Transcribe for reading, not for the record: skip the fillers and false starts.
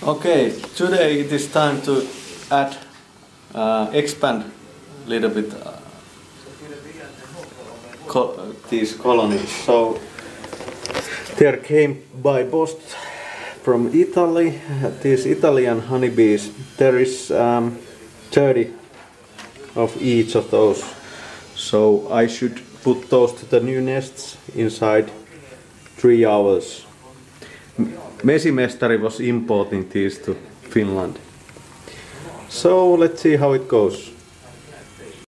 Okay, today it is time to add, expand a little bit these colonies. So there came by post from Italy these Italian honeybees. There is 30 of each of those. So I should put those to the new nests inside 3 hours. Mesimestari was importing these to Finland. So let's see how it goes.